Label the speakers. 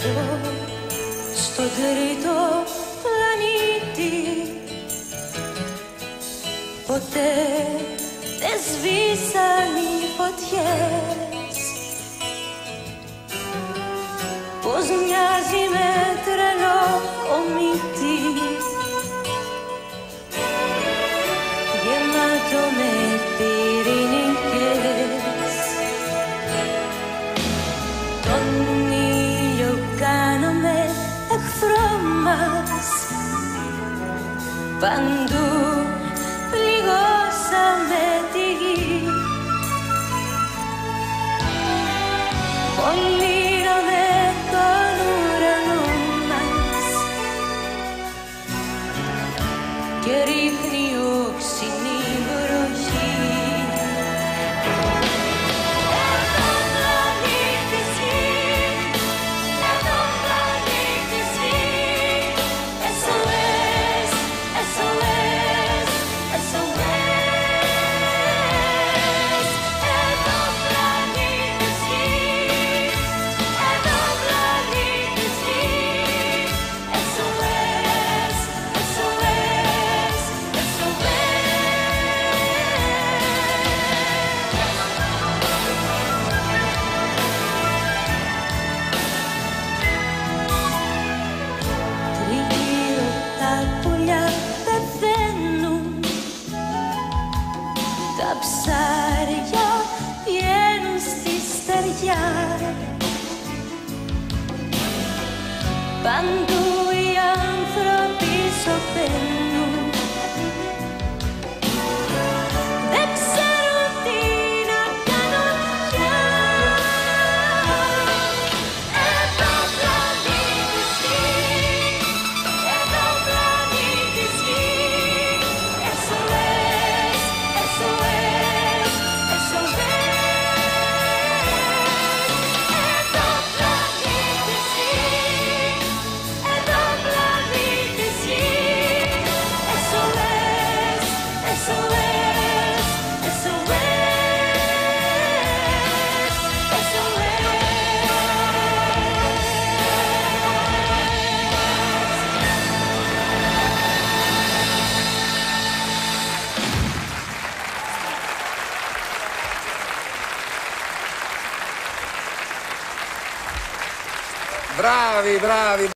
Speaker 1: εδώ, στο τρίτο πλανήτη. Ποτέ δεν σβήσαν οι φωτιές. Πως μοιάζει με τρελό κομίτι, γεμάτο με πυρηνικές. Τον ήλιο κάναμε εχθρό μας, παντού πληγώσαμε τη γη. Μολύναμε τον ουρανό μας και ρίχνει όξινη βροχή. Εδώ πλανήτης Γη, εδώ πλανήτης Γη, SOS, SOS, SOS. Εδώ πλανήτης Γη, εδώ πλανήτης Γη, SOS, SOS, SOS. Τριγύρω τα πουλιά πεθαίνουν, τα ψάρια βγαίνουν στη στεριά. Παντού οι άνθρωποι σωπαίνουν, δεν ξέρουν τι να κάνουν πια. Εδώ πλανήτης Γη, εδώ πλανήτης Γη, SOS, SOS, SOS. Εδώ πλανήτης Γη, εδώ πλανήτης Γη, SOS, SOS, SOS,
Speaker 2: Bravi, bravi.